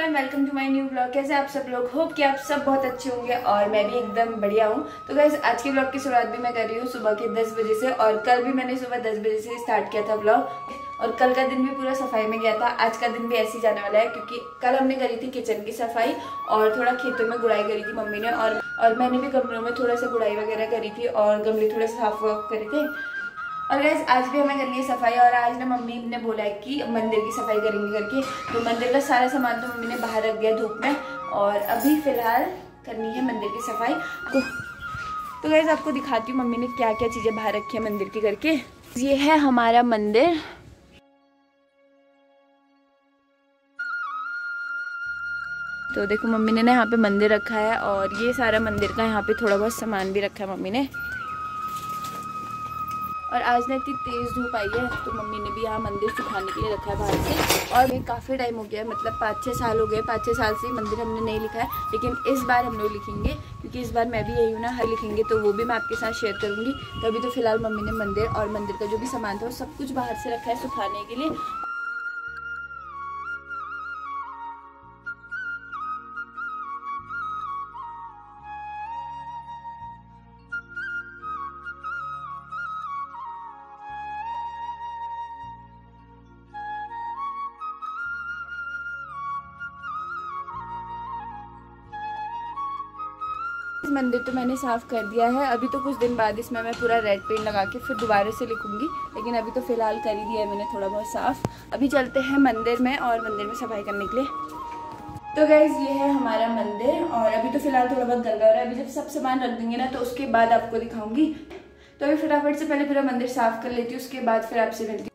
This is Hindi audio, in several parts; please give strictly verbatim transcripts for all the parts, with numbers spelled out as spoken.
Everyone, welcome to my new blog. कैसे आप सब लोग? होप कि आप सब बहुत अच्छे होंगे और मैं भी एकदम बढ़िया हूँ। तो गाइस, आज के ब्लॉग की शुरुआत भी मैं कर रही हूँ सुबह के दस बजे से, और कल भी मैंने सुबह दस बजे से स्टार्ट किया था ब्लॉग। और कल का दिन भी पूरा सफाई में गया था। आज का दिन भी ऐसे ही जाने वाला है, क्योंकि कल हमने करी थी किचन की सफाई और थोड़ा खेतों में गुड़ाई करी थी मम्मी ने, और और मैंने भी गमलों में थोड़ा सा गुड़ाई वगैरह करी थी और गमले थोड़े साफ वाफ करे थे। और गाइस, आज भी हमें करनी है सफाई, और आज ना मम्मी ने बोला है कि मंदिर की सफाई करेंगे करके। तो मंदिर का सारा सामान तो मम्मी ने बाहर रख दिया धूप में, और अभी फिलहाल करनी है मंदिर की सफाई। तो, तो गाइस, आपको दिखाती हूँ मम्मी ने क्या क्या चीजें बाहर रखी है मंदिर की करके। ये है हमारा मंदिर। तो देखो, मम्मी ने ना यहाँ पे मंदिर रखा है, और ये सारा मंदिर का यहाँ पे थोड़ा बहुत सामान भी रखा है मम्मी ने। और आज ना इतनी तेज़ धूप आई है, तो मम्मी ने भी यहाँ मंदिर सुखाने के लिए रखा है बाहर से। और ये काफ़ी टाइम हो गया है, मतलब पाँच छः साल हो गए। पाँच छः साल से मंदिर हमने नहीं लिखा है, लेकिन इस बार हम लोग लिखेंगे, क्योंकि इस बार मैं भी यही हूँ ना, हर लिखेंगे तो वो भी मैं आपके साथ शेयर करूँगी। तो अभी तो फिलहाल मम्मी ने मंदिर और मंदिर का जो भी सामान था वो सब कुछ बाहर से रखा है सुखाने के लिए। इस मंदिर तो मैंने साफ़ कर दिया है। अभी तो कुछ दिन बाद इसमें मैं पूरा रेड पेंट लगा के फिर दोबारा से लिखूंगी, लेकिन अभी तो फिलहाल कर ही दिया है मैंने थोड़ा बहुत साफ़। अभी चलते हैं मंदिर में और मंदिर में सफाई करने के लिए। तो गाइज, ये है हमारा मंदिर, और अभी तो फिलहाल थोड़ा बहुत गंदा हो रहा है। अभी जब सब सामान रख देंगे ना, तो उसके बाद आपको दिखाऊंगी। तो अभी फटाफट से पहले पूरा मंदिर साफ कर लेती हूँ, उसके बाद फिर आपसे मिलती हूँ।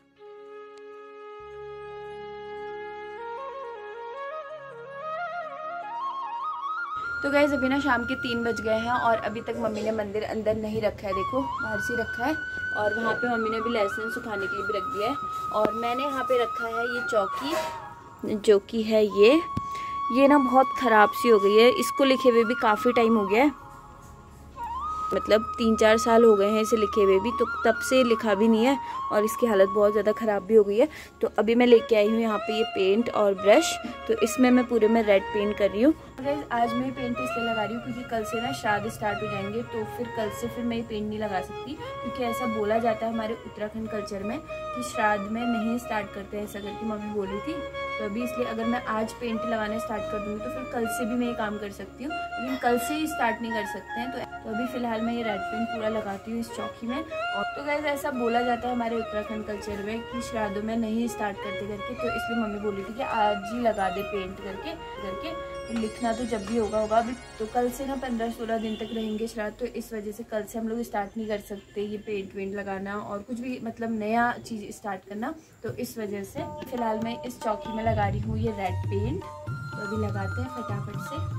तो गाइस, अभी ना शाम के तीन बज गए हैं, और अभी तक मम्मी ने मंदिर अंदर नहीं रखा है। देखो, बाहर से रखा है, और वहाँ पे मम्मी ने भी लहसुन सुखाने के लिए भी रख दिया है। और मैंने यहाँ पे रखा है ये चौकी, जो कि है ये ये ना बहुत ख़राब सी हो गई है। इसको लिखे हुए भी काफ़ी टाइम हो गया है, मतलब तीन चार साल हो गए हैं इसे लिखे हुए भी, तो तब से लिखा भी नहीं है, और इसकी हालत बहुत ज़्यादा ख़राब भी हो गई है। तो अभी मैं लेके आई हूँ यहाँ पे ये पेंट और ब्रश, तो इसमें मैं पूरे में रेड पेंट कर रही हूँ। आज मैं पेंट इसलिए लगा रही हूँ क्योंकि कल से ना श्राद्ध स्टार्ट हो जाएंगे, तो फिर कल से फिर मैं ये पेंट नहीं लगा सकती, क्योंकि ऐसा बोला जाता है हमारे उत्तराखंड कल्चर में कि श्राद्ध में नहीं स्टार्ट करते हैं, ऐसा करके मम्मी बोली थी। तो अभी इसलिए अगर मैं आज पेंट लगाना स्टार्ट कर दूँगी तो फिर कल से भी मैं ये काम कर सकती हूँ, लेकिन कल से ही स्टार्ट नहीं कर सकते हैं। तो, तो अभी फिलहाल मैं ये रेड पेंट पूरा लगाती हूँ इस चौकी में। और तो गाइस, ऐसा बोला जाता है हमारे उत्तराखंड कल्चर में कि श्राद्धों में नहीं स्टार्ट करते करके, तो इसलिए मम्मी बोली थी कि आज ही लगा दे पेंट करके करके तो लिखना तो जब भी होगा होगा। अभी तो कल से ना पंद्रह सोलह दिन तक रहेंगे श्राद्ध, तो इस वजह से कल से हम लोग स्टार्ट नहीं कर सकते ये पेंट वेंट लगाना और कुछ भी, मतलब नया चीज़ स्टार्ट करना। तो इस वजह से फिलहाल मैं इस चौकी में लगा रही हूँ ये रेड पेंट। तो अभी लगाते हैं फटाफट से।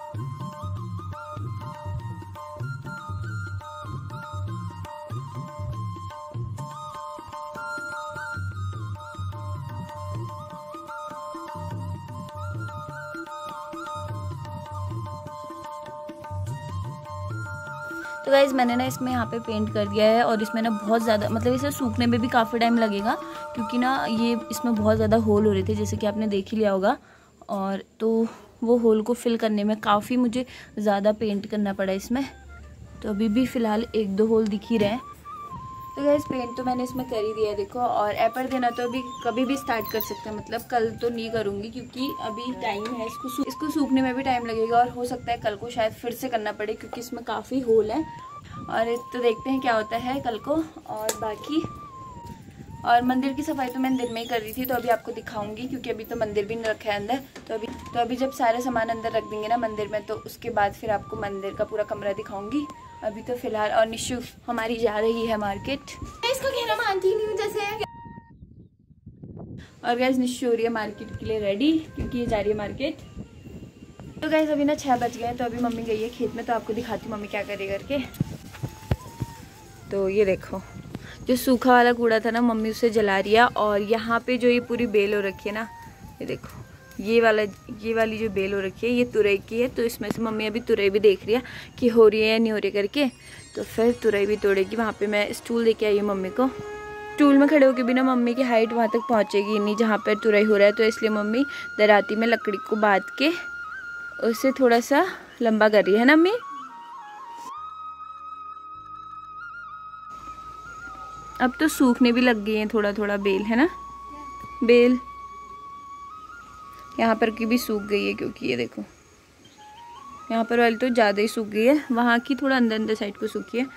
तो गाइज़, मैंने ना इसमें यहाँ पे पेंट कर दिया है, और इसमें ना बहुत ज़्यादा, मतलब इसे सूखने में भी काफ़ी टाइम लगेगा, क्योंकि ना ये इसमें बहुत ज़्यादा होल हो रहे थे, जैसे कि आपने देख ही लिया होगा। और तो वो होल को फिल करने में काफ़ी मुझे ज़्यादा पेंट करना पड़ा इसमें। तो अभी भी फ़िलहाल एक दो होल दिख ही रहे हैं। तो गाइस, पेंट तो मैंने इसमें कर ही दिया है, देखो। और एपर देना तो अभी कभी भी स्टार्ट कर सकते हैं, मतलब कल तो नहीं करूँगी, क्योंकि अभी टाइम है। इसको सू, इसको सूखने में भी टाइम लगेगा, और हो सकता है कल को शायद फिर से करना पड़े, क्योंकि इसमें काफ़ी होल है। और तो देखते हैं क्या होता है कल को। और बाकी और मंदिर की सफाई तो मैं दिन में ही कर रही थी, तो अभी आपको दिखाऊंगी, क्योंकि अभी तो मंदिर भी नहीं रखा है अंदर। तो अभी तो अभी जब सारा सामान अंदर रख देंगे ना मंदिर में, तो उसके बाद फिर आपको मंदिर का पूरा कमरा दिखाऊंगी। अभी तो फिलहाल, और निशु हमारी जा रही है मार्केट। इसको कहना मानती नहीं हूँ जैसे। और गाइस, निशु हो रही है मार्केट के लिए रेडी, क्योंकि ये जा रही है मार्केट। तो गाइस, अभी ना छः बज गए हैं, तो अभी मम्मी गई है खेत में, तो आपको दिखाती हूँ मम्मी क्या करे करके। तो ये देखो, जो सूखा वाला कूड़ा था ना, मम्मी उसे जला रही है। और यहाँ पे जो ये पूरी बेल हो रखी है ना, ये देखो, ये वाला ये वाली जो बेल हो रखी है, ये तुरई की है। तो इसमें से मम्मी अभी तुरई भी देख रही है कि हो रही है या नहीं हो रही करके, तो फिर तुरई भी तोड़ेगी। वहाँ पे मैं स्टूल लेके आई हूँ मम्मी को। स्टूल में खड़े होकर भी ना मम्मी की हाइट वहाँ तक पहुँचेगी नहीं जहाँ पर तुरई हो रहा है, तो इसलिए मम्मी दराती में लकड़ी को बांध के उसे थोड़ा सा लंबा कर रही है ना मम्मी। अब तो सूखने भी लग गई हैं थोड़ा थोड़ा बेल, है ना बेल। यहाँ पर की भी सूख गई है क्योंकि ये देखो यहाँ पर वाली तो ज़्यादा ही सूख गई है, वहाँ की थोड़ा अंदर अंदर साइड को सूखी है।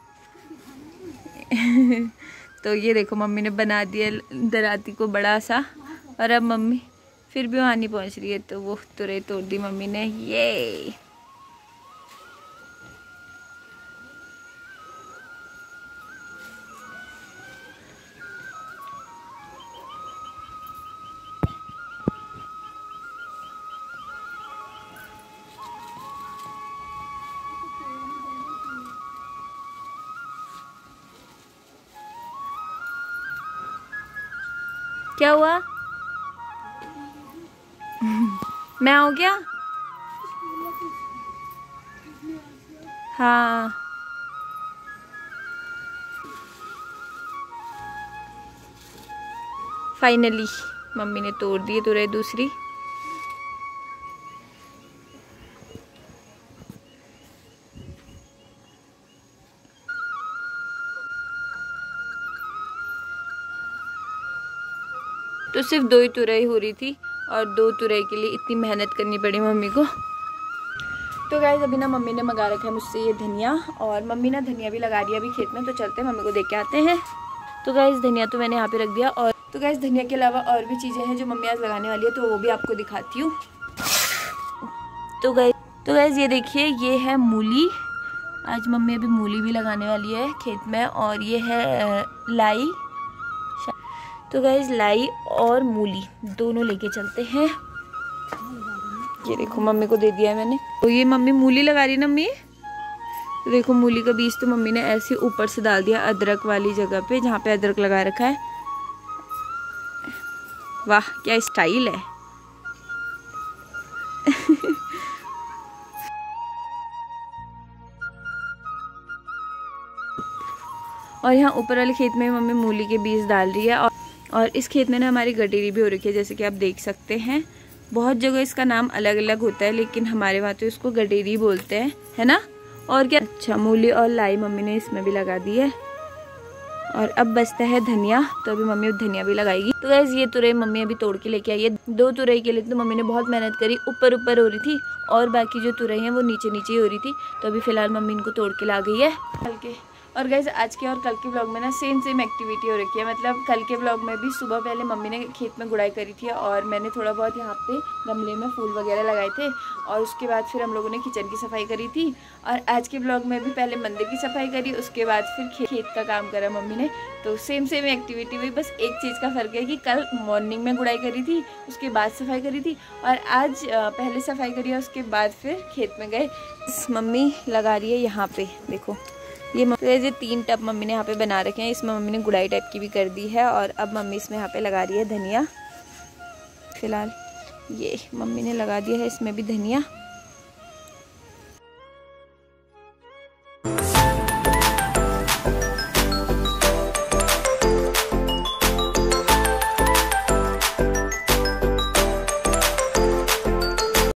तो ये देखो मम्मी ने बना दिया दराती को बड़ा सा, और अब मम्मी फिर भी वहाँ नहीं पहुँच रही है, तो वो तुरई तोड़ दी मम्मी ने। ये क्या हुआ? मैं आऊँ क्या? हाँ फाइनली मम्मी ने तोड़ दी तुरई दूसरी। तो सिर्फ दो ही तुरई हो रही थी और दो तुरई के लिए इतनी मेहनत करनी पड़ी मम्मी को। तो गाइस अभी ना मम्मी ने मंगा रखा है मुझसे ये धनिया, और मम्मी ना धनिया भी लगा रही है अभी खेत में, तो चलते हैं मम्मी को देख के आते हैं। तो गाइस धनिया तो मैंने यहाँ पे रख दिया, और तो गाइस धनिया के अलावा और भी चीज़ें हैं जो मम्मी आज लगाने वाली है, तो वो भी आपको दिखाती हूँ। तो गाइस तो गाइस ये देखिए ये है मूली, आज मम्मी अभी मूली भी लगाने वाली है खेत में, और ये है लाई। तो गाइस लाई और मूली दोनों लेके चलते हैं। ये देखो मम्मी को दे दिया है मैंने। तो ये मम्मी मूली लगा रही है ना मम्मी, तो देखो मूली का बीज तो मम्मी ने ऐसे ऊपर से डाल दिया अदरक वाली जगह पे जहाँ पे अदरक लगा रखा है। वाह क्या स्टाइल है। और यहाँ ऊपर वाले खेत में मम्मी मूली के बीज डाल रही है, और और इस खेत में ना हमारी गडेरी भी हो रखी है, जैसे कि आप देख सकते हैं। बहुत जगह इसका नाम अलग अलग होता है, लेकिन हमारे वहाँ तो इसको गडेरी बोलते हैं, है ना। और क्या अच्छा मूली और लाई मम्मी ने इसमें भी लगा दी है, और अब बचता है धनिया, तो अभी मम्मी धनिया भी लगाएगी। तो गाइस ये तुरई मम्मी अभी तोड़ के लेके आई है। दो तुरई के लिए तो मम्मी ने बहुत मेहनत करी, ऊपर ऊपर हो रही थी और बाकी जो तुरई हैं वो नीचे नीचे ही हो रही थी, तो अभी फिलहाल मम्मी इनको तोड़ के ला गई है हल्के। और गाइस आज के और कल के ब्लॉग में ना सेम सेम एक्टिविटी हो रखी है, मतलब कल के ब्लॉग में भी सुबह पहले मम्मी ने खेत में गुड़ाई करी थी, और मैंने थोड़ा बहुत यहाँ पे गमले में फूल वगैरह लगाए थे, और उसके बाद फिर हम लोगों ने किचन की सफाई करी थी। और आज के ब्लॉग में भी पहले मंदिर की सफाई करी, उसके बाद फिर खेत का काम करा मम्मी ने। तो सेम सेम एक्टिविटी हुई, बस एक चीज़ का फ़र्क है कि कल मॉर्निंग में गुड़ाई करी थी, उसके बाद सफाई करी थी, और आज पहले सफाई करी है उसके बाद फिर खेत में गए। मम्मी लगा रही है यहाँ पे देखो, ये ये तीन टब मम्मी ने यहाँ पे बना रखे हैं, इसमें मम्मी ने गुड़ाई टाइप की भी कर दी है, और अब मम्मी इसमें यहाँ पे लगा रही है धनिया। फिलहाल ये मम्मी ने लगा दिया है इसमें भी धनिया।